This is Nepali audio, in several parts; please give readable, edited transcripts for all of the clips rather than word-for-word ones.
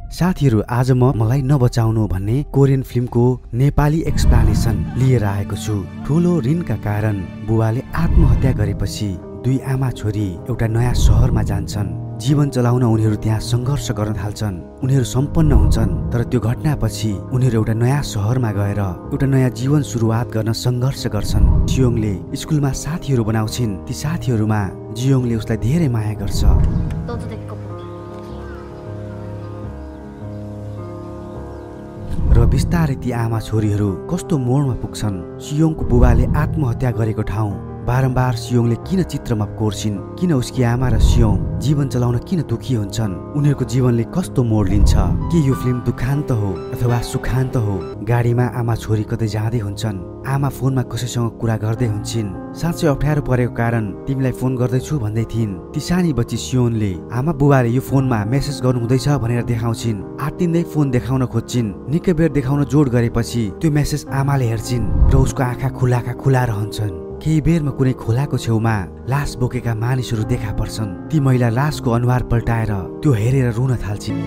साथीहरू, आज मलाई नबचाउनु भन्ने कोरियन फिल्मको नेपाली एक्सप्लेनेसन लिएर आएको छु। ठुलो ऋणका कारण बुवाले आत्महत्या गरेपछि दुई आमा छोरी एउटा नयाँ शहरमा जान्छन्। जीवन चलाउन उनीहरू त्यहाँ सङ्घर्ष गर्न थाल्छन्। उनीहरू सम्पन्न हुन्छन्, तर त्यो घटनापछि उनीहरू एउटा नयाँ शहरमा गएर एउटा नयाँ जीवन सुरुवात गर्न सङ्घर्ष गर्छन्। जियोङले स्कुलमा साथीहरू बनाउँछिन्। ती साथीहरूमा जियोङले उसलाई धेरै माया गर्छ। र बिस्तारै ती आमा छोरीहरू कस्तो मोडमा पुग्छन्। सियोङको बुबाले आत्महत्या गरेको ठाउँ बारम्बार सियोङले किन चित्रमा कोर्छिन्, किन उसकी आमा र सियोङ जीवन चलाउन किन दुखी हुन्छन्, उनीहरूको जीवनले कस्तो मोड लिन्छ। के यो फिल्म दुखान्त हो अथवा सुखान्त हो? गाडीमा आमा छोरी कतै जाँदै हुन्छन्। आमा फोनमा कसैसँग कुरा गर्दै हुन्छन्। साँच्चै अप्ठ्यारो परेको कारण तिमीलाई फोन गर्दैछु भन्दै थिइन्। ती सानी बच्ची सियोनले आमा बुबाले यो फोनमा मेसेज गर्नु हुँदैछ भनेर देखाउँछिन्। आत्तिँदै फोन देखाउन खोज्छिन्। निकै बेर देखाउन जोड गरेपछि त्यो मेसेज आमाले हेर्छिन् र उसको आँखा खुला रहन्छन्। केही बेरमा कुनै खोलाको छेउमा लास बोकेका मानिसहरू देखा पर्छन्। ती महिला लासको अनुहार पल्टाएर त्यो हेरेर रुन थाल्छिन्।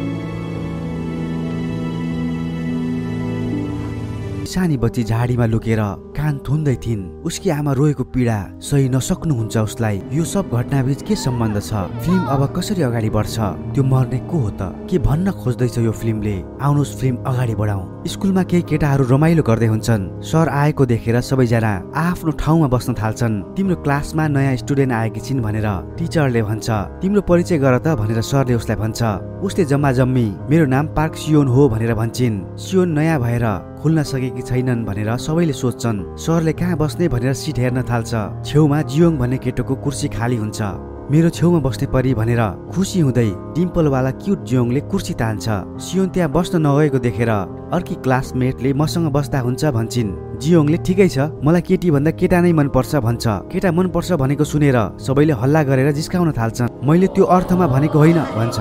सानी बच्ची झाडीमा लुकेर कान थुन्दै थिइन्। उसकी आमा रोएको पीडा सही नसक्नुहुन्छ उसलाई। यो सब घटनाबीच के सम्बन्ध छ? फिल्म अब कसरी अगाडि बढ्छ? त्यो मर्ने को हो त? के भन्न खोज्दैछ यो फिल्मले? आउनुहोस् फिल्म अगाडि बढाउँ। स्कुलमा केही केटाहरू रमाइलो गर्दै हुन्छन्। सर आएको देखेर सबैजना आफ्नो ठाउँमा बस्न थाल्छन्। तिम्रो क्लासमा नयाँ स्टुडेन्ट आएकी छिन् भनेर टिचरले भन्छ। तिम्रो परिचय गर त भनेर सरले उसलाई भन्छ। उसले जम्मा जम्मी मेरो नाम पार्क सियोन हो भनेर भन्छिन्। सियोन नयाँ भएर खुल्न सकेकी छैनन् भनेर सबैले सोच्छन्। सरले कहाँ बस्ने भनेर सिट हेर्न थाल्छ। छेउमा जियोङ भन्ने केटोको कुर्सी खाली हुन्छ। मेरो छेउमा बस्ने परी भनेर खुसी हुँदै डिम्पलवाला क्युट जियोङले कुर्सी तान्छ। सियोन त्यहाँ बस्न नगएको देखेर अर्की क्लासमेटले मसँग बस्दा हुन्छ भन्छिन्। जियोङले ठिकै छ, मलाई केटी भन्दा केटा नै मनपर्छ भन्छ। केटा मनपर्छ भनेको सुनेर सबैले हल्ला गरेर जिस्काउन थाल्छन्। मैले त्यो अर्थमा भनेको होइन भन्छ।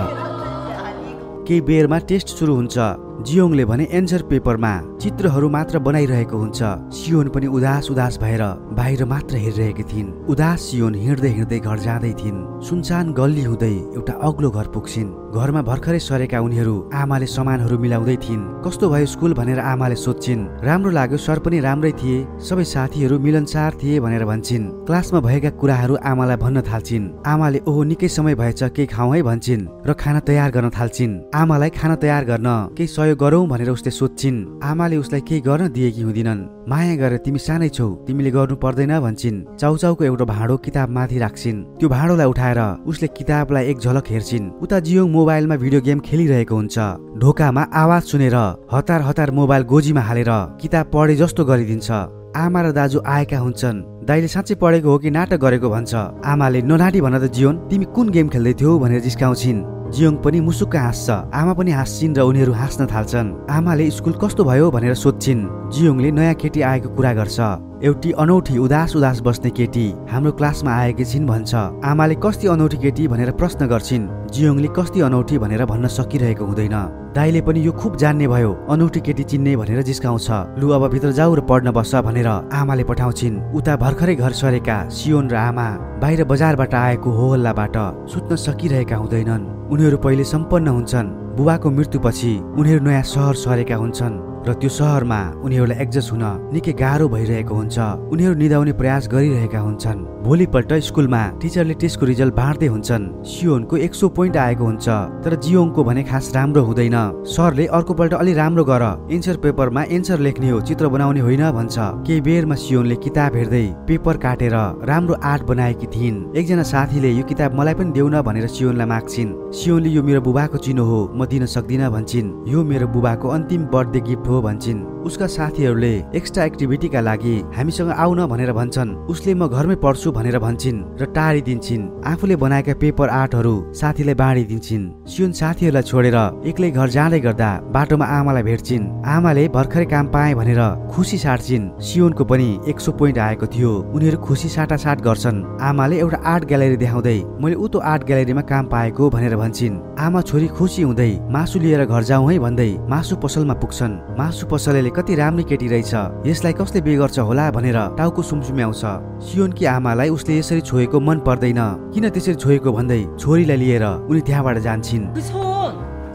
केही बेरमा टेस्ट सुरु हुन्छ। जियोङले भने एन्सर पेपरमा चित्रहरू मात्र बनाइरहेको हुन्छ। सियोन पनि उदास भएर बाहिर मात्र हेरिरहेकी थिइन्। उदास सियोन हिँड्दै घर जाँदै थिइन्। सुनसान गल्ली हुँदै एउटा अग्लो घर पुग्छिन्। घरमा भर्खरै सरेका उनीहरू आमाले सामानहरू मिलाउँदै थिइन्। कस्तो भयो स्कुल भनेर आमाले सोध्छिन्। राम्रो लाग्यो, सर पनि राम्रै थिए, सबै साथीहरू मिलनसार थिए भनेर भन्छिन्। क्लासमा भएका कुराहरू आमालाई भन्न थाल्छिन्। आमाले ओहो निकै समय भएछ, केही खाउँ है भन्छिन् र खाना तयार गर्न थाल्छिन्। आमालाई खाना तयार गर्न केही सहयोग गरौँ भनेर उसले सोध्छिन्। आमाले उसलाई केही गर्न दिएकी हुँदिनन्। माया गरेर तिमी सानै छौ, तिमीले गर्नु पर्दैन भन्छिन्। चाउचाउको एउटा भाँडो किताब माथि राख्छिन्। त्यो भाँडोलाई उठाएर उसले किताबलाई एक झलक हेर्छिन्। उता जियोङ मोबाइलमा भिडियो गेम खेलिरहेको हुन्छ। ढोकामा आवाज सुनेर हतार मोबाइल गोजीमा हालेर किताब पढे जस्तो गरिदिन्छ। आमा र दाजु आएका हुन्छन्। दाइले साँच्चै पढेको हो कि नाटक गरेको भन्छ। आमाले ननाटी भन त जियोन, तिमी कुन गेम खेल्दै थियौ भनेर जिस्काउँछिन्। जियोङ पनि मुसुक्क हाँस्छ। आमा पनि हाँस्छिन् र उनीहरू हाँस्न थाल्छन्। आमाले स्कुल कस्तो भयो भनेर सोध्छिन्। जियोङले नयाँ केटी आएको कुरा गर्छ। एउटी अनौठी उदास बस्ने केटी हाम्रो क्लासमा आएकी छिन् भन्छ। आमाले कस्ती अनौठी केटी भनेर प्रश्न गर्छिन्। जियोङले कस्ती अनौठी भनेर भन्न सकिरहेको हुँदैन। दाइले पनि यो खुब जान्ने भयो, अनौठी केटी चिन्ने भनेर जिस्काउँछ। लु अब भित्र जाऊ र पढ्न बस्छ भनेर आमाले पठाउँछिन्। उता भर्खरै घर सरेका सियोन र आमा बाहिर बजारबाट आएको हो हल्लाबाट सुत्न सकिरहेका हुँदैनन्। उनीहरू पहिले सम्पन्न हुन्छन्। बुबाको मृत्युपछि उनीहरू नयाँ सहर सरेका हुन्छन् र त्यो सहरमा उनीहरूलाई एडजस्ट हुन निकै गाह्रो भइरहेको हुन्छ। उनीहरू निदाउने प्रयास गरिरहेका हुन्छन्। भोलिपल्ट स्कुलमा टिचरले टेस्टको रिजल्ट बाँड्दै हुन्छन्। सियोनको 100 पोइन्ट आएको हुन्छ, तर जियोङको भने खास राम्रो हुँदैन। सरले अर्कोपल्ट अलि राम्रो गर, एन्सर पेपरमा एन्सर लेख्ने हो, चित्र बनाउने होइन भन्छ। केही बेरमा सियोनले किताब हेर्दै पेपर काटेर राम्रो आर्ट बनाएकी थिइन्। एकजना साथीले यो किताब मलाई पनि देऊ न भनेर सियोनलाई माग्छिन्। सियोनले यो मेरो बुबाको चिनो हो, म दिन सक्दिनँ भन्छिन्। यो मेरो बुबाको अन्तिम बर्थडे गिफ्ट हो भन्छिन्। उसका साथीहरूले एक्स्ट्रा एक्टिभिटीका लागि हामीसँग आउन भनेर भन्छन्। उसले म घरमै पढ्छु भनेर भन्छिन् र टाढी दिन्छिन्। आफूले बनाएका पेपर आर्टहरू साथीलाई बाँडिदिन्छिन्। सियोन साथीहरूलाई छोडेर एक्लै घर जाँदै गर्दा बाटोमा आमालाई भेट्छिन्। आमाले भर्खरै काम पाए भनेर खुसी साट्छिन्। सियोनको पनि 100 पोइन्ट आएको थियो। उनीहरू खुसी साटासाट गर्छन्। आमाले एउटा आर्ट ग्यालेरी देखाउँदै मैले उतो आर्ट ग्यालेरीमा काम पाएको भनेर भन्छिन्। आमा छोरी खुसी हुँदै मासु लिएर घर जाउँ है भन्दै मासु पसलमा पुग्छन्। मासु पसलेले कति राम्रो केटी रहेछ, यसलाई कसले बिहे गर्छ होला भनेर टाउको सुमसुम्याउँछ। सियोनकी आमालाई उसले यसरी छोएको मन पर्दैन। किन त्यसरी छोएको भन्दै छोरीलाई लिएर उनी त्यहाँबाट जान्छिन्।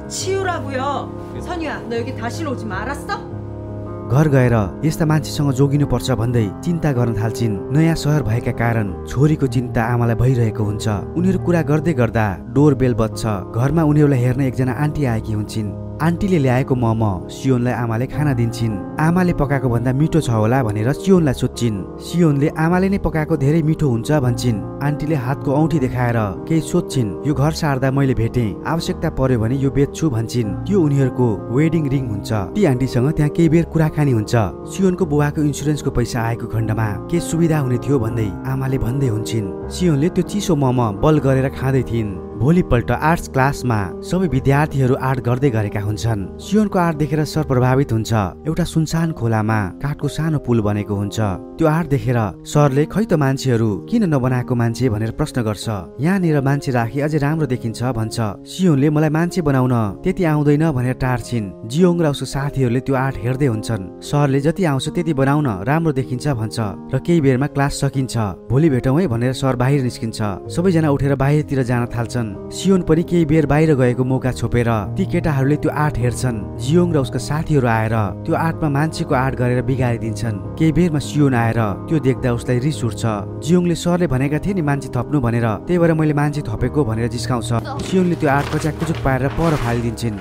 치우라고요. 선유야, 너 여기 다시는 오지 마, 알았어? घर गएर यस्ता मान्छेसँग जोगिनु पर्छ भन्दै चिन्ता गर्न थाल्छिन्। नयाँ सहर भएका कारण छोरीको चिन्ता आमालाई भइरहेको हुन्छ। उनीहरू कुरा गर्दै गर्दा डोर बेल बज्छ। घरमा उनीहरूलाई हेर्न एकजना आन्टी आएकी हुन्छन्। आन्टीले ल्याएको मोमो सियोनलाई आमाले खाना दिन्छन्। आमाले पकाएको भन्दा मिठो छ होला भनेर सियोनलाई सोध्छिन्। सियोनले आमाले नै पकाएको धेरै मिठो हुन्छ भन्छिन्। आन्टीले हातको औँठी देखाएर केही सोध्छिन्। यो घर सार्दा मैले भेटेँ, आवश्यकता पर्यो भने यो बेच्छु भन्छिन्। त्यो उनीहरूको वेडिङ रिङ हुन्छ। ती आन्टीसँग त्यहाँ केही बेर कुराकानी हुन्छ। सियोनको बुबाको इन्सुरेन्सको पैसा आएको खण्डमा के सुविधा हुने थियो भन्दै आमाले भन्दै हुन्छन्। सियोनले त्यो चिसो मोमो बल गरेर खाँदै थिइन्। भोलिपल्ट आर्ट्स क्लासमा सबै विद्यार्थीहरू आर्ट गर्दै गरेका हुन्छन्। सियोनको आर्ट देखेर सर प्रभावित हुन्छ। एउटा सुनसान खोलामा काठको सानो पुल बनेको हुन्छ। त्यो आर्ट देखेर सरले खै त मान्छेहरू किन नबनाएको मान्छे भनेर प्रश्न गर्छ। यहाँनिर मान्छे राखी अझै राम्रो देखिन्छ भन्छ। सियोनले मलाई मान्छे बनाउन त्यति आउँदैन भनेर टार्छिन्। जियोङ र उसको साथीहरूले त्यो आर्ट हेर्दै हुन्छन्। सरले जति आउँछ त्यति बनाउन राम्रो देखिन्छ भन्छ र केही बेरमा क्लास सकिन्छ। भोलि भेटौँ है भनेर सर बाहिर निस्किन्छ। सबैजना उठेर बाहिरतिर जान थाल्छन्। सियोन पनि केही बेर बाहिर गएको मौका छोपेर ती केटाहरूले त्यो आर्ट हेर्छन्। जियोङ र उसका साथीहरू आएर त्यो आर्टमा मान्छेको आर्ट गरेर बिगारिदिन्छन्। केही बेरमा सियोन आएर त्यो देख्दा उसलाई रिस उठ्छ। जियोङले सरले भनेका थिए नि मान्छे थप्नु भनेर, त्यही भएर मैले मान्छे थपेको भनेर जिस्काउँछ। सियोनले त्यो आर्ट कच्याक कुचुक पारेर पर फालिदिन्छन्।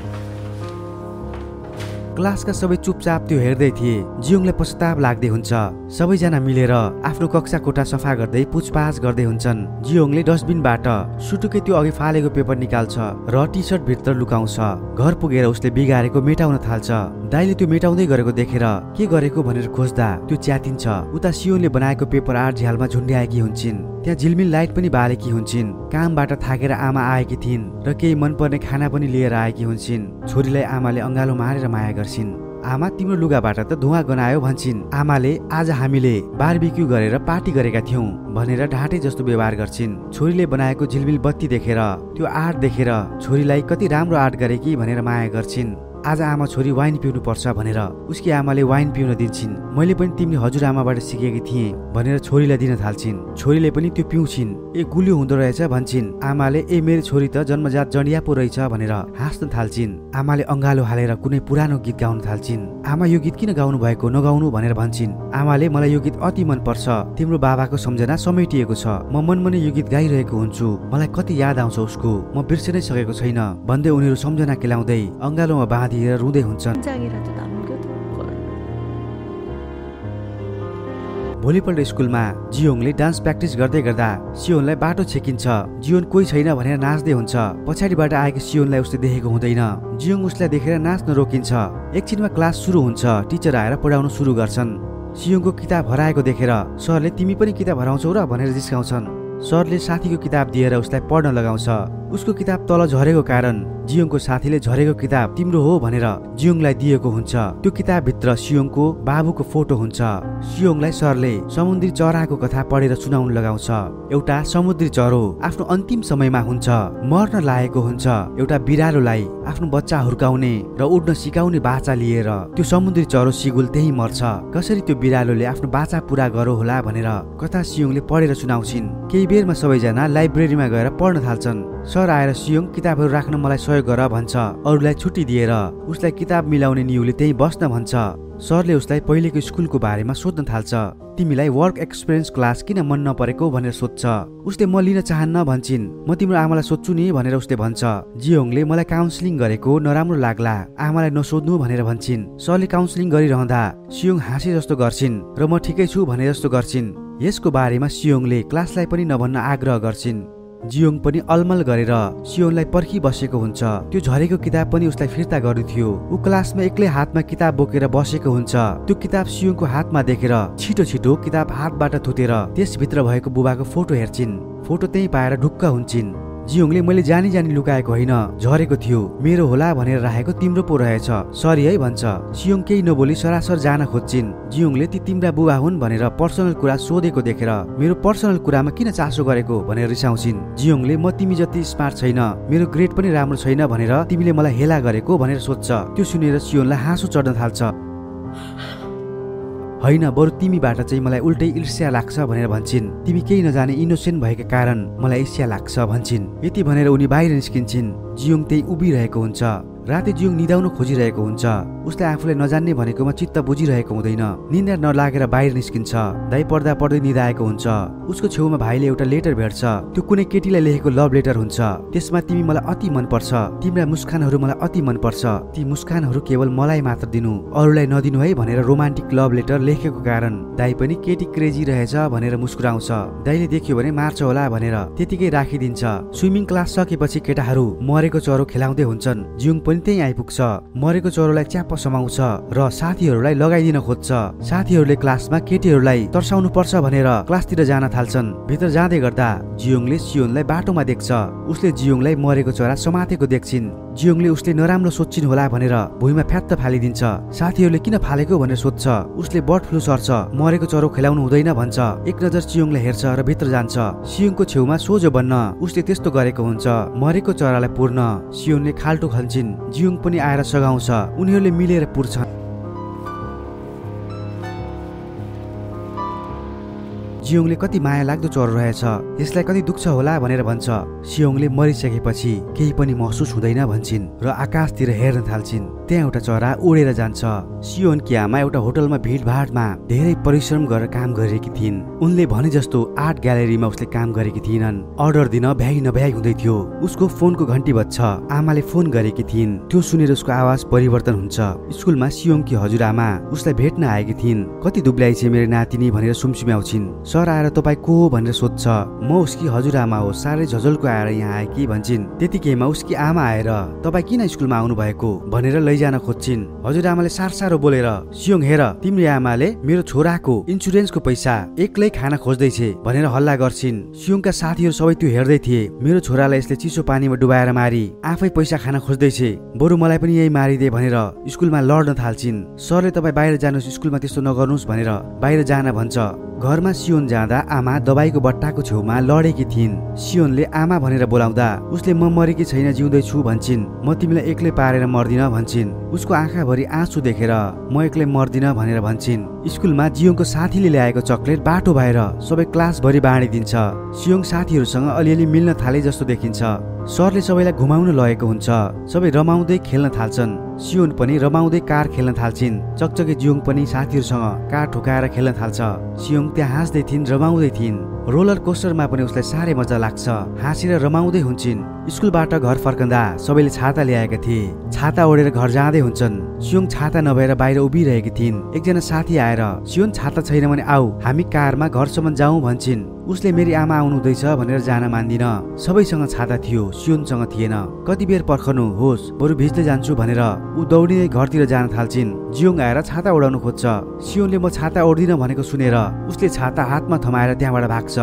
क्लासका सबै चुपचाप त्यो हेर्दै थिए। जियोङलाई पश्चाताप लाग्दै हुन्छ। सबैजना मिलेर आफ्नो कक्षा कोठा सफा गर्दै पुछपाछ गर्दै हुन्छन्। जियोङले डस्टबिनबाट सुटुकै त्यो अघि फालेको पेपर निकाल्छ र टी सर्ट भित्र लुकाउँछ। घर पुगेर उसले बिगारेको मेटाउन थाल्छ। दाइले त्यो मेटाउँदै गरेको देखेर के गरेको भनेर खोज्दा त्यो च्यातिन्छ। उता सियोनले बनाएको पेपर आर्ट झ्यालमा झुन्ड्याएकी हुन्छन्। त्यहाँ झिलमिल लाइट पनि बालेकी हुन्छन्। कामबाट थाकेर आमा आएकी थिइन् र केही मनपर्ने खाना पनि लिएर आएकी हुन्छन्। छोरीलाई आमाले अँगालो मारेर माया गर्छिन्। आमा तिम्रो लुगाबाट त धुवा गनायो भन्छिन्। आमाले आज हामीले बारबिक्यू गरेर पार्टी गरेका थियौं भनेर ढाँटे जस्तो व्यवहार गर्छिन्। छोरीले बनाएको झिलमिल बत्ती देखेर त्यो आर्ट देखेर छोरीलाई कति राम्रो आर्ट गरेकी भनेर माया गर्छिन्। आज आमा छोरी वाइन पिउनु पर्छ भनेर उसकी आमाले वाइन पिउन दिन्छिन्। मैले पनि तिमीले हजुरआमाबाट सिकेकी थिएँ भनेर छोरीलाई दिन थाल्छिन्। छोरीले पनि त्यो पिउँछिन्। ए गुलियो हुँदो रहेछ भन्छिन्। आमाले ए मेरो छोरी त जन्मजात जडिया पो रहेछ भनेर हाँस्न थाल्छिन्। आमाले अँगालो हालेर कुनै पुरानो गीत गाउन थाल्छिन्। आमा यो गीत किन गाउनु भएको, नगाउनु भनेर भन्छिन्। आमाले मलाई यो गीत अति मन पर्छ, तिम्रो बाबाको सम्झना समेटिएको छ, म मनमनै यो गीत गाइरहेको हुन्छु, मलाई कति याद आउँछ उसको, म बिर्सिनै सकेको छैन भन्दै उनीहरू सम्झना केलाउँदै अँगालोमा बाँधिएर रुँदै हुन्छन्। भोलिपल्ट स्कुलमा जियोङले डान्स प्र्याक्टिस गर्दै गर्दा सियोनलाई बाटो छेकिन्छ। जियोन कोही छैन भनेर नाच्दै हुन्छ। पछाडिबाट आएको सियोनलाई उसले देखेको हुँदैन। जियोङ उसलाई देखेर नाच्न रोकिन्छ। एकछिनमा क्लास सुरु हुन्छ। टिचर आएर पढाउन सुरु गर्छन्। सियोङको किताब हराएको देखेर सरले तिमी पनि किताब हराउँछौ र भनेर जिस्काउँछन्। सरले साथीको किताब दिएर उसलाई पढ्न लगाउँछ। उसको किताब तल झरेको कारण जियोङको साथीले झरेको किताब तिम्रो हो भनेर जियोङलाई दिएको हुन्छ। त्यो किताबभित्र सियोङको बाबुको फोटो हुन्छ। सियोङलाई सरले समुद्री चराको कथा पढेर सुनाउन लगाउँछ। एउटा समुद्री चरो आफ्नो अन्तिम समयमा हुन्छ, मर्न लागेको हुन्छ। एउटा बिरालोलाई आफ्नो बच्चा हुर्काउने र उड्न सिकाउने बाचा लिएर त्यो समुद्री चरो सिगुल त्यही मर्छ। कसरी त्यो बिरालोले आफ्नो बाचा पूरा गरो होला भनेर कथा सियोङले पढेर सुनाउँछिन्। केही बेरमा सबैजना लाइब्रेरीमा गएर पढ्न थाल्छन्। सर आएर सियोङ किताबहरू राख्न मलाई सहयोग गर भन्छ। अरूलाई छुट्टी दिएर उसलाई किताब मिलाउने नियुले त्यही बस्न भन्छ। सरले उसलाई पहिलेको स्कुलको बारेमा सोध्न थाल्छ। तिमीलाई वर्क एक्सपिरियन्स क्लास किन मन नपरेको भनेर सोध्छ। उसले म लिन चाहन्न भन्छिन्। म तिम्रो आमालाई सोध्छु नि भनेर उसले भन्छ। जियोङले मलाई काउन्सिलिङ गरेको नराम्रो लाग्ला, आमालाई नसोध्नु भनेर भन्छिन्। सरले काउन्सिलिङ गरिरहँदा सियोङ हाँसे जस्तो गर्छिन् र म ठिकै छु भने जस्तो गर्छिन्। यसको बारेमा सियोङले क्लासलाई पनि नभन्न आग्रह गर्छिन्। जियोङ पनि अलमल गरेर सियोङलाई पर्खी बसेको हुन्छ। त्यो झरेको किताब पनि उसलाई फिर्ता गर्नु थियो। ऊ क्लासमा एक्लै हातमा किताब बोकेर बसेको हुन्छ। त्यो किताब सियोङको हातमा देखेर छिटो छिटो किताब हातबाट थुतेर त्यसभित्र भएको बुबाको फोटो हेर्छिन्। फोटो त्यही पाएर ढुक्क हुन्छन्। जियोङले मैले जानी जानी लुकाएको होइन, झरेको थियो, मेरो होला भनेर राखेको तिम्रो पो रहेछ, सरी है भन्छ। सियोङ केही नबोली सरासर जान खोज्छिन्। जियोङले ती तिम्रा बुबा हुन् भनेर पर्सनल कुरा सोधेको देखेर मेरो पर्सनल कुरामा किन चासो गरेको भनेर रिसाउँछिन्। जियोङले म तिमी जति स्मार्ट छैन, मेरो ग्रेड पनि राम्रो छैन भनेर तिमीले मलाई हेला गरेको भनेर सोध्छ। त्यो सुनेर सियोङलाई हाँसो चढ्न थाल्छ। होइन, बरु तिमीबाट चाहिँ मलाई उल्टै ईर्ष्या लाग्छ भनेर भन्छिन्। तिमी केही नजाने इनोसेन्ट भएका कारण मलाई ईर्ष्या लाग्छ भन्छिन्। यति भनेर उनी बाहिर निस्किन्छन्। जियोङ त्यही उभिरहेको हुन्छ। राति जियोङ निदाउन खोजिरहेको हुन्छ। उसले आफूलाई नजान्ने भनेकोमा चित्त बुझिरहेको हुँदैन। निन्द्रा नलागेर बाहिर निस्किन्छ। दाइ पढ्दा पढ्दै निदाएको हुन्छ। उसको छेउमा भाइले एउटा लेटर भेट्छ। त्यो कुनै केटीलाई लेखेको लभ लेटर हुन्छ। त्यसमा तिमी मलाई अति मन पर्छ, तिम्रा मुस्कानहरू मलाई अति मन पर्छ, ती मुस्कानहरू केवल मलाई मात्र दिनु, अरूलाई नदिनु है भनेर रोमान्टिक लभ लेटर लेखेको कारण दाइ पनि केटी क्रेजी रहेछ भनेर मुस्कुराउँछ। दाइले देख्यो भने मार्छ होला भनेर त्यतिकै राखिदिन्छ। स्विमिङ क्लास सकेपछि केटाहरू मरेको चरो खेलाउँदै हुन्छन्। जियोङ पनि त्यही आइपुग्छ। मरेको चरोलाई च्याप्प समाउँछ र साथीहरूलाई लगाइदिन खोज्छ। साथीहरूले क्लासमा केटीहरूलाई तर्साउनु पर्छ भनेर क्लासतिर जान थाल्छन्। भित्र जाँदै गर्दा जियोङले सियोनलाई बाटोमा देख्छ। उसले जियोङलाई मरेको चरा समातेको देख्छिन्। जियोङले उसले नराम्रो सोच्छिन् होला भनेर भुइँमा फ्यात्त फालिदिन्छ। साथीहरूले किन फालेको भनेर सोध्छ। उसले बर्ड फ्लू सर्छ, मरेको चरो खेलाउनु हुँदैन भन्छ। एक नजर सियोङलाई हेर्छ र भित्र जान्छ। सियोङको छेउमा सोझो बन्न उसले त्यस्तो गरेको हुन्छ। मरेको चरालाई पुर्न सियोनले खाल्टो खन्छिन्। जियोङ पनि आएर सघाउँछ। उनीहरूले मिलेर पुर्छन्। जियोङले कति माया लाग्दो चरो रहेछ, यसलाई कति दुख्छ होला भनेर भन्छ। सियोङले मरिसकेपछि केही पनि महसुस हुँदैन भन्छिन् र आकाशतिर हेर्न थाल्छिन्। त्यहाँ एउटा चरा उडेर जान्छ। सियोनकी आमा एउटा होटलमा भिडभाडमा धेरै परिश्रम गरेर काम गरेकी थिइन्। उनले भने जस्तो आर्ट ग्यालेरीमा उसले काम गरेकी थिइनन्। अर्डर दिन भ्याइ नभ्याइ हुँदै थियो। उसको फोनको घन्टी बज्छ। आमाले फोन गरेकी थिइन्। त्यो सुनेर उसको आवाज परिवर्तन हुन्छ। स्कुलमा सियोङकी हजुरआमा उसलाई भेट्न आएकी थिइन्। कति दुब्ल्याइ छे मेरो नातिनी भनेर सुमसुम्याउँछिन्। सर आएर तपाईँ को हो भनेर सोध्छ। म उसकी हजुरआमा हो, साह्रै झझल्को आएर यहाँ आएकी भन्छिन्। त्यतिकैमा उसकी आमा आएर तपाईँ किन स्कुलमा आउनु भएको भनेर लैजान खोज्छिन्। हजुरआमाले सारो बोलेर सियोङ हेर, तिम्रो आमाले मेरो छोराको इन्सुरेन्सको पैसा एक्लै खान खोज्दैछे भनेर हल्ला गर्छिन्। सियोङका साथीहरू सबै त्यो हेर्दै थिए। मेरो छोरालाई यसले चिसो पानीमा डुबाएर मारी आफै पैसा खान खोज्दैछे, बरु मलाई पनि यही मारिदे भनेर स्कुलमा लड्न थाल्छिन्। सरले तपाईँ बाहिर जानुहोस्, स्कुलमा त्यस्तो नगर्नुहोस् भनेर बाहिर जान भन्छ। घरमा सियोन जाँदा आमा दबाईको बट्टाको छेउमा लडेकी थिइन्। सियोनले आमा भनेर बोलाउँदा उसले म मरेकी छैन, जिउँदैछु भन्छिन्। म तिमीलाई एक्लै पारेर मर्दिन भन्छिन्। उसको आँखाभरि आँसु देखेर म एक्लै मर्दिन भनेर भन्छिन्। स्कुलमा जियोङको साथीले ल्याएको चकलेट बाटो भएर सबै क्लासभरि बाँडिदिन्छ। सियोङ साथीहरूसँग अलिअलि मिल्न थाले जस्तो देखिन्छ। सरले सबैलाई घुमाउन लगेको हुन्छ। सबै रमाउँदै खेल्न थाल्छन्। सियोन पनि रमाउँदै कार खेल्न थाल्छिन्। चकचके जियोङ पनि साथीहरूसँग कार ठोकाएर खेल्न थाल्छ। सियोङ त्यहाँ हाँस्दै थिइन्, रमाउँदै थिइन्। रोलर कोस्टरमा पनि उसलाई साह्रै मजा लाग्छ। हाँसेर रमाउँदै हुन्छन्। स्कुलबाट घर फर्कँदा सबैले छाता ल्याएका थिए। छाता ओढेर घर जाँदै हुन्छन्। सियोङ छाता नभएर बाहिर उभिरहेकी थिइन्। एकजना साथी आएर सियोन छाता छैन भने आऊ हामी कारमा घरसम्म जाउँ भन्छिन्। उसले मेरी आमा आउनु हुँदैछ भनेर जान मान्दिन। सबैसँग छाता थियो, सियोनसँग थिएन। कति बेर पर्खनु होस्, बरु भिज्दै जान्छु भनेर ऊ दौडिँदै घरतिर जान थाल्छिन्। जियोङ आएर छाता ओढाउनु खोज्छ। सियोनले म छाता ओढ्दिन भनेको सुनेर उसले छाता हातमा थमाएर त्यहाँबाट भाग्छ।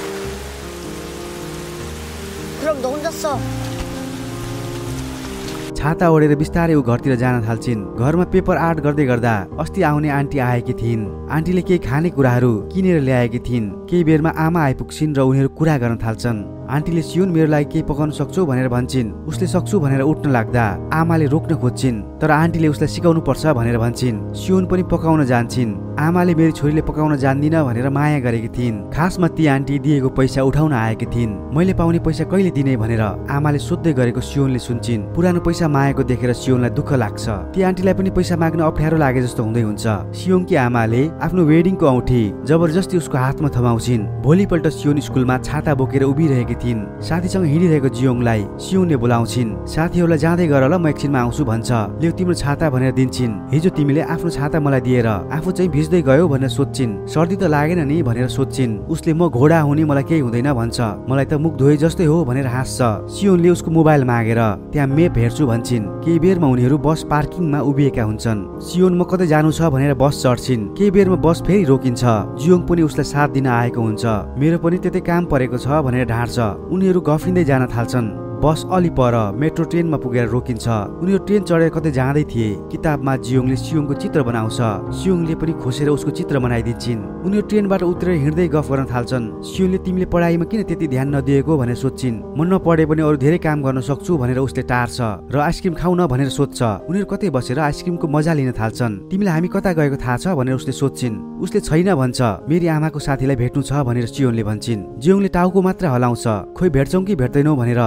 छाता ओढेर बिस्तारै ऊ घरतिर जान थाल्छिन्। घरमा पेपर आर्ट गर्दै गर्दा अस्ति आउने आन्टी आएकी थिइन्। आन्टीले केही खाने कुराहरू किनेर ल्याएकी थिइन्। केही बेरमा आमा आइपुग्छिन् र उनीहरू कुरा गर्न थाल्छन्। आन्टीले सियोन मेरो लागि केही पकाउन सक्छौ भनेर भन्छिन्। उसले सक्छु भनेर उठ्न लाग्दा आमाले रोक्न खोज्छिन्, तर आन्टीले उसलाई सिकाउनु पर्छ भनेर भन्छिन्। सियोन पनि पकाउन जान्छिन्। आमाले मेरो छोरीले पकाउन जान्दिन भनेर माया गरेकी थिइन्। खासमा ती आन्टी दिएको पैसा उठाउन आएकी थिइन्। मैले पाउने पैसा कहिले दिने भनेर आमाले सोध्दै गरेको सियोनले सुन्छिन्। पुरानो पैसा मागेको देखेर सियोनलाई दुःख लाग्छ। ती आन्टीलाई पनि पैसा माग्न अप्ठ्यारो लागे जस्तो हुँदै हुन्छ। सियोङकी आमाले आफ्नो वेडिङको औँठी जबरजस्ती उसको हातमा थमाउँछिन्। भोलिपल्ट सियोन स्कुलमा छाता बोकेर उभिरहेकी थिइन्। साथीसँग हिँडिरहेको जियोङलाई सियोनले बोलाउँछिन्। साथीहरूलाई जाँदै गर ल, म एकछिनमा आउँछु भन्छ। ल्याउ तिम्रो छाता भनेर दिन्छिन्। हिजो तिमीले आफ्नो छाता मलाई दिएर आफू चाहिँ भिज्दै गयो भनेर सोध्छिन्। सर्दी त लागेन नि भनेर सोध्छिन्। उसले म घोडा हुने मलाई केही हुँदैन भन्छ। मलाई त मुख धोए जस्तै हो भनेर हाँस्छ। सियोनले उसको मोबाइल मागेर त्यहाँ मेप हेर्छु भन्छिन्। केही बेरमा उनीहरू बस पार्किङमा उभिएका हुन्छन्। सियोन म कतै जानु छ भनेर बस चढ्छिन्। केही बेरमा बस फेरि रोकिन्छ। जियोङ पनि उसलाई साथ दिन आएको हुन्छ। मेरो पनि त्यतै काम परेको छ भनेर ढाँट्छ। उनीहरू गफिँदै जान थाल्छन्। बस अलि पर मेट्रो ट्रेनमा पुगेर रोकिन्छ। उनीहरू ट्रेन चढेर कतै जाँदै थिए। किताबमा जियोङले सियोङको चित्र बनाउँछ। सियोङले पनि खोसेर उसको चित्र बनाइदिन्छन्। उनीहरू ट्रेनबाट उत्रेर हिँड्दै गफ गर्न थाल्छन्। सियोङले तिमीले पढाइमा किन त्यति ध्यान नदिएको भनेर सोध्छिन्। म नपढे पनि अरू धेरै काम गर्न सक्छु भनेर उसले टार्छ र आइसक्रिम खाउन भनेर सोध्छ। उनीहरू कतै बसेर आइसक्रिमको मजा लिन थाल्छन्। तिमीलाई हामी कता गएको थाहा छ भनेर उसले सोध्छिन्। उसले छैन भन्छ। मेरी आमाको साथीलाई भेट्नु छ भनेर सियोनले भन्छिन्। जियोङले टाउको मात्र हलाउँछ। खोइ भेट्छौँ कि भेट्दैनौ भनेर सियोन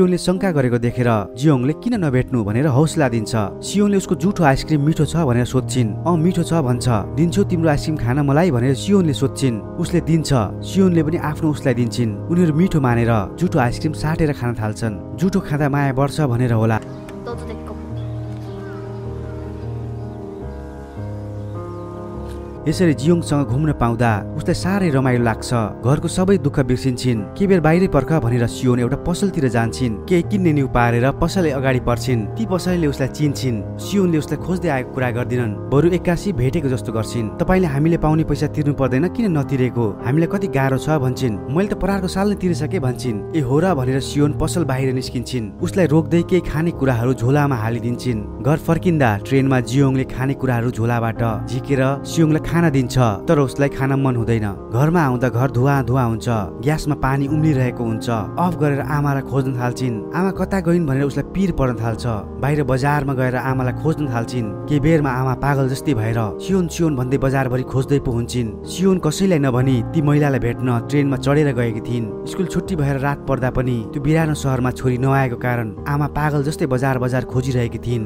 सियोनले शंका गरेको देखेर जियोङले किन नभेट्नु भनेर हौसला दिन्छ। सियोनले उसको जुठो आइसक्रिम मिठो छ भनेर सोध्छिन्। मिठो छ भन्छ। दिन्छौ तिम्रो आइसक्रिम खान मलाई भनेर सियोनले सोध्छिन्। उसले दिन्छ। सियोनले पनि आफ्नो उसलाई दिन्छिन्। उनीहरू मिठो मानेर जुठो आइसक्रिम साटेर खान थाल्छन्। जुठो खाँदा माया बढ्छ भनेर होला। यसरी जियोङसँग घुम्न पाउँदा उसलाई साह्रै रमाइलो लाग्छ। घरको सबै दुःख बिर्सिन्छन्। के बेर बाहिरै पर्ख भनेर सियोन एउटा पसलतिर जान्छन्। केही किन्ने न्यु पारेर पसलले अगाडि पर्छिन्। ती पसलले उसलाई चिन्छिन्। सियोनले उसलाई खोज्दै आएको कुरा गर्दिनन्, बरु एक्कासी भेटेको जस्तो गर्छिन्। तपाईले हामीले पाउने पैसा तिर्नु पर्दैन, किन नतिरेको? हामीलाई कति गाह्रो छ भन्छिन्। मैले त परारको साल नै तिरिसके भन्छिन्। ए हो र भनेर सियोन पसल बाहिर निस्किन्छन्। उसलाई रोक्दै केही खाने कुराहरू झोलामा हालिदिन्छन्। घर फर्किँदा ट्रेनमा जियोङले खाने कुराहरू झोलाबाट झिकेर सियोङलाई खाना दिन्छ, तर उसलाई खान मन हुँदैन। घरमा आउँदा घर धुवा हुन्छ। ग्यासमा पानी उम्लिरहेको हुन्छ। अफ गरेर आमालाई खोज्न थाल्छिन्। आमा कता गइन् भनेर उसलाई पिर पर्न थाल्छ। बाहिर बजारमा गएर आमालाई खोज्न थाल्छिन्। केही बेरमा आमा पागल जस्तै भएर सियोन भन्दै बजारभरि खोज्दै पो हुन्छन्। सियोन कसैलाई नभनी ती महिलालाई भेट्न ट्रेनमा चढेर गएकी थिइन्। स्कुल छुट्टी भएर रात पर्दा पनि त्यो बिरानो सहरमा छोरी नआएको कारण आमा पागल जस्तै बजार खोजिरहेकी थिइन्।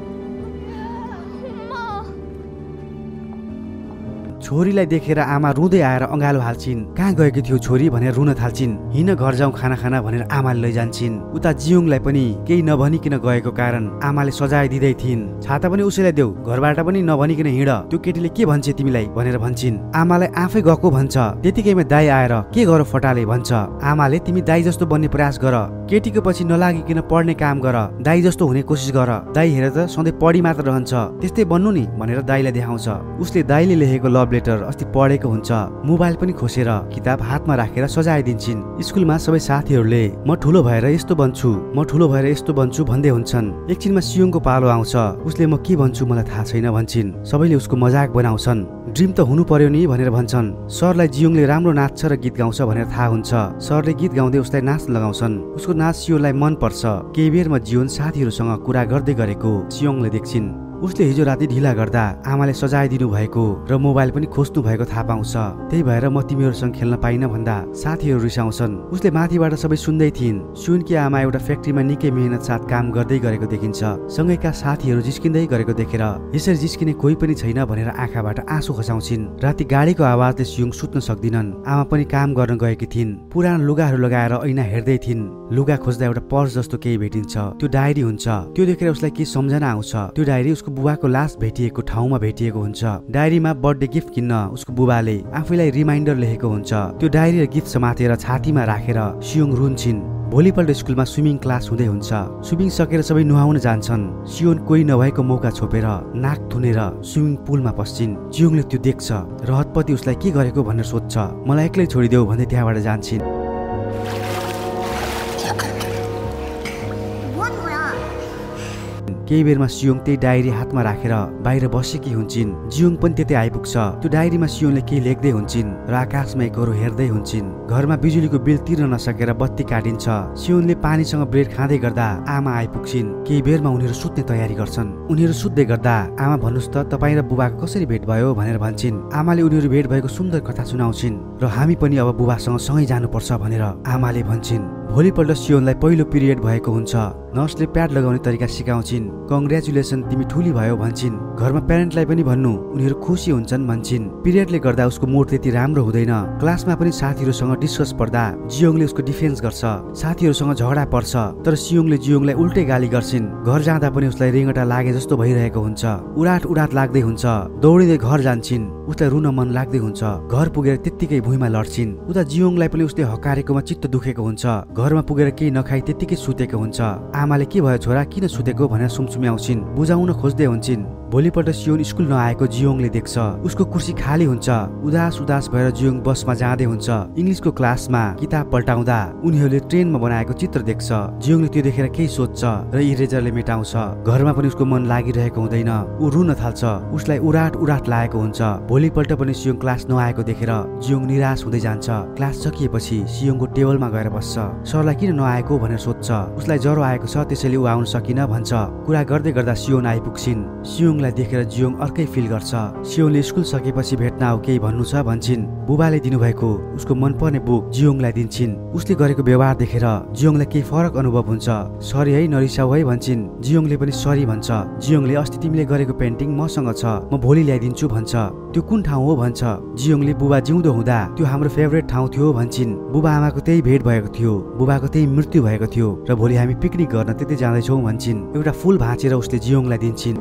छोरीलाई देखेर आमा रुँदै आएर अँगालो हाल्छिन्। कहाँ गएकी थियो छोरी भनेर रुन थाल्छिन्। हिँड घर जाउँ खाना खाना भनेर आमाले लैजान्छिन्। उता जियोङलाई पनि केही नभनिकन गएको कारण आमाले सजाय दिँदै थिइन्। छाता पनि उसैलाई देऊ, घरबाट पनि नभनिकन हिँड, त्यो केटीले के भन्छ तिमीलाई भनेर भन्छिन्। आमालाई आफै गएको भन्छ। त्यतिकैमा दाइ आएर के गर फटाले भन्छ। आमाले तिमी दाइ जस्तो बन्ने प्रयास गर, केटीको पछि नलागिकन पढ्ने काम गर, दाइ जस्तो हुने कोसिस गर, दाइ हेर त सधैँ पढी मात्र रहन्छ, त्यस्तै बन्नु नि भनेर दाइलाई देखाउँछ। उसले दाइले लेखेको लभ लेटर अस्ति पढेको हुन्छ। मोबाइल पनि खोसेर किताब हातमा राखेर सजाइदिन्छन्। स्कुलमा सबै साथीहरूले म ठुलो भएर यस्तो बन्छु भन्दै हुन्छन्। एकछिनमा सियोङको पालो आउँछ। उसले म के भन्छु मलाई थाहा छैन भन्छन्। सबैले उसको मजाक बनाउँछन्। ड्रिम त हुनु पर्यो नि भनेर भन्छन्। सरलाई जियोङले राम्रो नाच्छ र गीत गाउँछ भनेर थाहा हुन्छ। सरले गीत गाउँदै उसलाई नाच्न लगाउँछन्। उसको नाच सियोङलाई मन पर्छ। केही बेरमा जियोङ साथीहरूसँग कुरा गर्दै गरेको सियोङले देख्छिन्। उसले हिजो राति ढिला गर्दा आमाले सजाइदिनु भएको र मोबाइल पनि खोज्नु भएको थाहा पाउँछ। त्यही भएर म तिमीहरूसँग खेल्न पाइन भन्दा साथीहरू रिसाउँछन्। उसले माथिबाट सबै सुन्दै थिइन्। सुनकी आमा एउटा फ्याक्ट्रीमा निकै मेहनत साथ काम गर्दै गरेको देखिन्छ। सँगैका साथीहरू जिस्किँदै गरेको देखेर यसरी जिस्किने कोही पनि छैन भनेर आँखाबाट आँसु खसाउँछिन्। राति गाडीको आवाजले सियोङ सुत्न सक्दिनन्। आमा पनि काम गर्न गएकी थिइन्। पुरानो लुगाहरू लगाएर ऐना हेर्दै थिइन्। लुगा खोज्दा एउटा पर्स जस्तो केही भेटिन्छ। त्यो डायरी हुन्छ। त्यो देखेर उसलाई के सम्झना आउँछ। त्यो डायरी उसको बुबाको लास भेटिएको ठाउँमा भेटिएको हुन्छ। डायरीमा बर्थडे गिफ्ट किन्न उसको बुबाले आफैलाई रिमाइन्डर लेखेको हुन्छ। त्यो डायरी र गिफ्ट समातेर छातीमा राखेर सियोङ रुन्छिन्। भोलिपल्ट स्कुलमा स्विमिङ क्लास हुँदै हुन्छ। स्विमिङ सकेर सबै नुहाउन जान्छन्। सियोन कोही नभएको मौका छोपेर नाक थुनेर स्विमिङ पुलमा पस्छिन्। जियोङले त्यो देख्छ र हतपति उसलाई के गरेको भनेर सोध्छ। मलाई एक्लै छोडिदेऊ भन्दै त्यहाँबाट जान्छन्। केही बेरमा सियोङ त्यही डायरी हातमा राखेर बाहिर बसेकी हुन्छन्। जियोङ पनि त्यतै आइपुग्छ। त्यो डायरीमा सियोङले केही लेख्दै हुन्छन् र आकाशमा एकरो हेर्दै हुन्छन्। घरमा बिजुलीको बिल तिर्न नसकेर बत्ती काटिन्छ। सियोङले पानीसँग ब्रेड खाँदै गर्दा आमा आइपुग्छिन्। केही बेरमा उनीहरू सुत्ने तयारी गर्छन्। उनीहरू सुत्दै गर्दा आमा भन्नुस् त तपाईँ र बुबाको कसरी भेट भयो भनेर भन्छन्। आमाले उनीहरू भेट भएको सुन्दर कथा सुनाउँछिन् र हामी पनि अब बुबासँग सँगै जानुपर्छ भनेर आमाले भन्छन्। भोलिपल्ट सियोनलाई पहिलो पिरियड भएको हुन्छ। नर्सले प्याड लगाउने तरिका सिकाउँछिन्। कङ्ग्रेचुलेसन तिमी ठुली भयो भन्छन्। घरमा प्यारेन्टलाई पनि भन्नु, उनीहरू खुसी हुन्छन् भन्छन्। पिरियडले गर्दा उसको मुड त्यति राम्रो हुँदैन। क्लासमा पनि साथीहरूसँग डिस्कस पर्दा जियोङले उसको डिफेन्स गर्छ। साथीहरूसँग झगडा पर्छ, तर सियोङले जियोङलाई उल्टै गाली गर्छिन्। घर जाँदा पनि उसलाई रिङ्गटा लागे जस्तो भइरहेको हुन्छ। उडाट लाग्दै हुन्छ। दौडिँदै घर जान्छन्। उसलाई रुन मन लाग्दै हुन्छ। घर पुगेर त्यत्तिकै भुइँमा लड्छिन्। उता जियोङलाई पनि उसले हकारेकोमा चित्त दुखेको हुन्छ। घरमा पुगेर केही नखाई त्यत्तिकै सुतेको हुन्छ। आमाले के भयो छोरा किन सुतेको भनेर सुमसुम्याउँछिन्। बुझाउन खोज्दै हुन्छन्। भोलिपल्ट सियोन स्कुल नआएको जियोङले देख्छ। उसको कुर्सी खाली हुन्छ। उदास भएर जियोङ बसमा जाँदै हुन्छ। इङ्ग्लिसको क्लासमा किताब पल्टाउँदा उनीहरूले ट्रेनमा बनाएको चित्र देख्छ। जियोङले त्यो देखेर केही सोध्छ र इरेजरले मेटाउँछ। घरमा पनि उसको मन लागिरहेको हुँदैन। ऊ रुन थाल्छ। उसलाई उडाट लागेको हुन्छ। भोलिपल्ट पनि सियोङ क्लास नआएको देखेर जियोङ निराश हुँदै जान्छ। क्लास सकिएपछि सियोङको टेबलमा गएर बस्छ। सरलाई किन नआएको भनेर सोध्छ। उसलाई ज्वरो आएको छ त्यसैले ऊ आउन सकिन भन्छ। कुरा गर्दै गर्दा सियोन आइपुग्छिन्। सियोङलाई जियोङलाई देखेर जियोङ अर्कै फिल गर्छ। सियोङले स्कुल सकेपछि भेट्न आऊ, केही भन्नु छ भन्छिन्। बुबाले दिनुभएको उसको मनपर्ने बुक जियोङलाई दिन्छिन्। उसले गरेको व्यवहार देखेर जियोङलाई केही फरक अनुभव हुन्छ। सरी है, नरिसाऊ है भन्छिन्। जियोङले पनि सरी भन्छ। जियोङले अस्ति तिमीले गरेको पेन्टिङ मसँग छ, म भोलि ल्याइदिन्छु भन्छ। त्यो कुन ठाउँ हो भन्छ। जियोङले बुबा जिउँदो हुँदा त्यो हाम्रो फेभरेट ठाउँ थियो भन्छिन्। बुबा आमाको त्यही भेट भएको थियो, बुबाको त्यही मृत्यु भएको थियो र भोलि हामी पिकनिक गर्न त्यतै जाँदैछौँ भन्छिन्। एउटा फूल भाँचेर उसले जियोङलाई दिन्छिन्।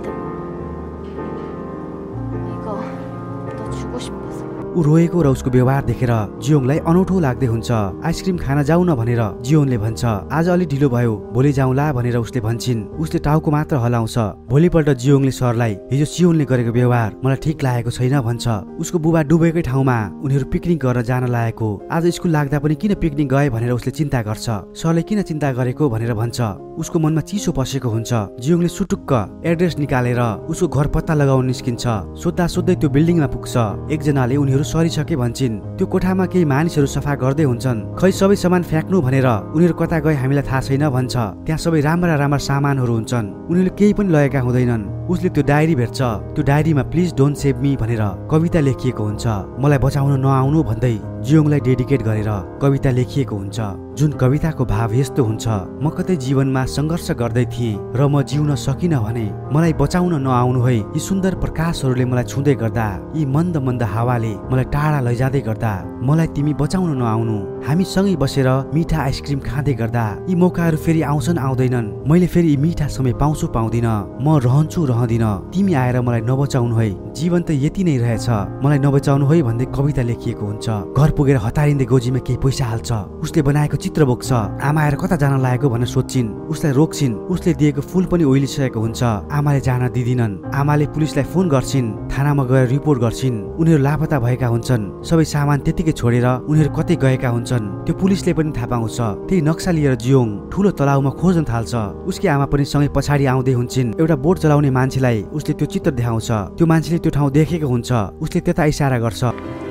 ऊ रोएको र उसको व्यवहार देखेर जियोङलाई अनौठो लाग्दै हुन्छ। आइसक्रिम खान जाऊ न भनेर जियोङले भन्छ। आज अलि ढिलो भयो, भोलि जाउँला भनेर उसले भन्छिन्। उसले टाउको मात्र हलाउँछ। भोलिपल्ट जियोङले सरलाई हिजो सियोनले गरेको व्यवहार मलाई ठिक लागेको छैन भन्छ। उसको बुबा डुबेकै ठाउँमा उनीहरू पिकनिक गर्न जान लागेको। आज स्कुल लाग्दा पनि किन पिकनिक गए भनेर उसले चिन्ता गर्छ। सरले किन चिन्ता गरेको भनेर भन्छ। उसको मनमा चिसो पसेको हुन्छ। जियोङले सुटुक्क एड्रेस निकालेर उसको घर पत्ता लगाउन निस्किन्छ। सोद्धा सोध्दै त्यो बिल्डिङमा पुग्छ। एकजनाले उनीहरू सरिसके भन्छिन्। त्यो कोठामा केही मानिसहरू सफा गर्दै हुन्छन्। खै सबै सामान फ्याँक्नु भनेर उनीहरू कता गए हामीलाई थाहा छैन भन्छ। त्यहाँ सबै राम्रा राम्रा सामानहरू हुन्छन्, उनीहरूले केही पनि लगेका हुँदैनन्। उसले त्यो डायरी भेट्छ। त्यो डायरीमा प्लिज डोन्ट सेभ मी भनेर कविता लेखिएको हुन्छ। मलाई बचाउन नआउनु भन्दै जियोङलाई डेडिकेट गरेर कविता लेखिएको हुन्छ। जुन कविताको भाव यस्तो हुन्छ, म कतै जीवनमा सङ्घर्ष गर्दै थिएँ र म जिउन सकिनँ भने मलाई बचाउन नआउनु है। यी सुन्दर प्रकाशहरूले मलाई छुँदै गर्दा, यी मन्द मन्द हावाले मलाई टाढा लैजाँदै गर्दा मलाई तिमी बचाउन नआउनु। हामी सँगै बसेर मिठा आइसक्रिम खाँदै गर्दा यी मौकाहरू फेरि आउँछन् आउँदैनन्। मैले फेरि यी मिठा समय पाउँछु पाउँदिन। म रहन्छु रहँदिन, तिमी आएर मलाई नबचाउनु है। जीवन त यति नै रहेछ, मलाई नबचाउनु है भन्दै कविता लेखिएको हुन्छ। घर पुगेर हतारिँदै गोजीमा केही पैसा हाल्छ। उसले बनाएको चित्र बोक्छ। आमा आएर कता जान लागेको भनेर सोध्छिन्। उसलाई रोक्छिन्। उसले दिएको फुल पनि ओइलिसकेको हुन्छ। आमाले जान दिदिनन्। आमाले पुलिसलाई फोन गर्छिन्। थानामा गएर रिपोर्ट गर्छिन्। उनीहरू लापता भएका हुन्छन्। सबै सामान त्यतिकै छोडेर उनीहरू कतै गएका हुन्छन्। त्यो पुलिसले पनि थाहा पाउँछ। त्यही नक्सा लिएर जियोङ ठुलो तलाउमा खोज्न थाल्छ। उसकी आमा पनि सँगै पछाडि आउँदै हुन्छन्। एउटा बोट चलाउने मान्छेलाई उसले त्यो चित्र देखाउँछ। त्यो मान्छेले त्यो ठाउँ देखेको हुन्छ। उसले त्यता इसारा गर्छ।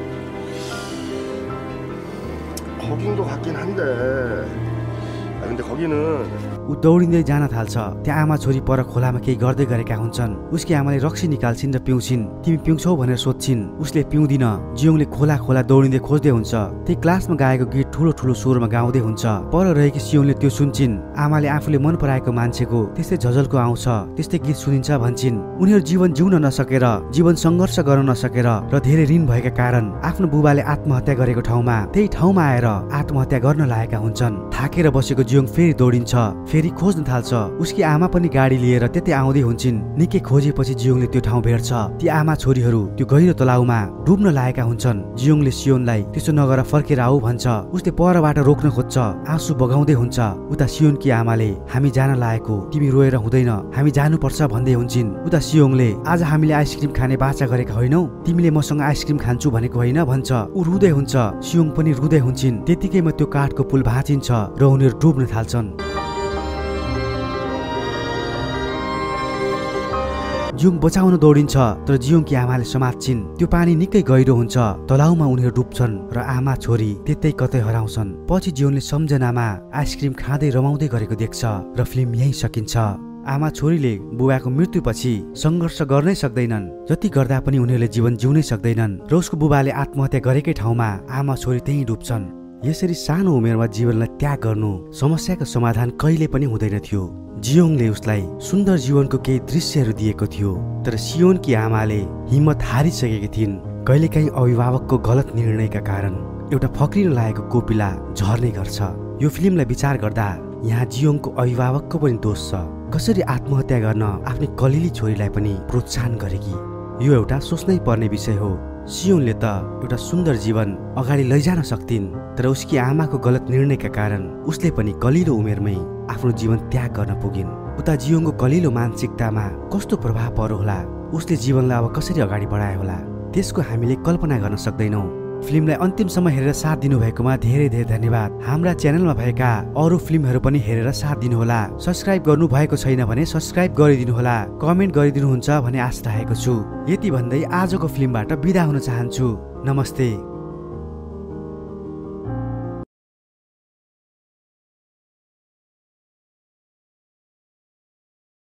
거긴도 같긴 한데. 근데 거기는 ऊ दौडिँदै जान थाल्छ। त्यहाँ आमा छोरी पर खोलामा केही गर्दै गरेका हुन्छन्। उसकी आमाले रक्सी निकाल्छिन् र पिउँछिन्। तिमी पिउँछौ भनेर सोध्छिन्। उसले पिउँदिन। जियोङले खोला खोला दौडिँदै खोज्दै हुन्छ। त्यही क्लासमा गाएको गीत ठुलो ठुलो स्वरमा गाउँदै हुन्छ। पर रहेकी सियोङले त्यो सुन्छिन्। आमाले आफूले मन पराएको मान्छेको त्यस्तै झझल्को आउँछ, त्यस्तै गीत सुनिन्छ भन्छिन्। उनीहरू जीवन जिउन नसकेर, जीवन सङ्घर्ष गर्न नसकेर र धेरै ऋण भएका कारण आफ्नो बुबाले आत्महत्या गरेको ठाउँमा, त्यही ठाउँमा आएर आत्महत्या गर्न लागेका हुन्छन्। थाकेर बसेको जियोङ फेरि दौडिन्छ, फेरि खोज्न थाल्छ। उसकी आमा पनि गाडी लिएर त्यतै आउँदै हुन्छन्। निकै खोजेपछि जियोङले त्यो ठाउँ भेट्छ। ती आमा छोरीहरू त्यो गहिरो तलाउमा डुब्न लागेका हुन्छन्। जियोङले सियोनलाई त्यसो नगर फर्केर आऊ भन्छ। उसले परबाट रोक्न खोज्छ। आँसु बगाउँदै हुन्छ। उता सियोनकी आमाले हामी जान लागेको, तिमी रोएर हुँदैन, हामी जानुपर्छ भन्दै हुन्छन्। उता सियोङले आज हामीले आइसक्रिम खाने बाचा गरेका होइनौ, तिमीले मसँग आइसक्रिम खान्छु भनेको होइन भन्छ। ऊ रुँदै हुन्छ। सियोङ पनि रुँदै हुन्छन्। त्यतिकैमा त्यो काठको पुल भाँचिन्छ र उनीहरू डुब्न थाल्छन्। जियोङ बचाउन दौडिन्छ तर जियोङकी आमाले समात्छिन्। त्यो पानी निकै गहिरो हुन्छ। तलाउमा उनीहरू डुब्छन् र आमा छोरी त्यतै कतै हराउँछन्। पछि जियोङले सम्झनामा आइसक्रिम खाँदै रमाउँदै गरेको देख्छ र फिल्म यहीँ सकिन्छ। आमा छोरीले बुबाको मृत्युपछि सङ्घर्ष गर्नै सक्दैनन्। जति गर्दा पनि उनीहरूले जीवन जिउनै सक्दैनन् र उसको बुबाले आत्महत्या गरेकै ठाउँमा आमा छोरी त्यहीँ डुब्छन्। यसरी सानो उमेरमा जीवनलाई त्याग गर्नु समस्याको समाधान कहिले पनि हुँदैन थियो। जियोङले उसलाई सुन्दर जीवनको केही दृश्यहरू दिएको थियो, तर सियोनकी आमाले हिम्मत हारिसकेकी थिइन्। कहिलेकाहीँ अभिभावकको गलत निर्णयका कारण एउटा फक्रिन लागेको कोपिला झर्ने गर्छ। यो फिल्मलाई विचार गर्दा यहाँ जियोङको अभिभावकको पनि दोष छ। कसरी आत्महत्या गर्न आफ्नै कलिली छोरीलाई पनि प्रोत्साहन गरेकी, यो एउटा सोच्नै पर्ने विषय हो। सियोनले त एउटा सुन्दर जीवन अगाडि लैजान सक्थिन्, तर उसकी आमाको गलत निर्णयका कारण उसले पनि कलिलो उमेरमै आफ्नो जीवन त्याग गर्न पुगिन्। उता जियोङको कलिलो मानसिकतामा कस्तो प्रभाव पर्यो होला, उसले जीवनलाई अब कसरी अगाडि बढायो होला, त्यसको हामीले कल्पना गर्न सक्दैनौँ। फिल्मलाई अन्तिमसम्म हेरेर साथ दिनुभएकोमा धेरै धेरै धन्यवाद। हाम्रा च्यानलमा भएका अरू फिल्महरू पनि हेरेर साथ दिनुहोला। सब्स्क्राइब गर्नु भएको छैन भने सब्स्क्राइब गरिदिनुहोला। कमेन्ट गरिदिनुहुन्छ भने आशा राखेको छु। यति भन्दै आजको फिल्मबाट बिदा हुन चाहन्छु। नमस्ते।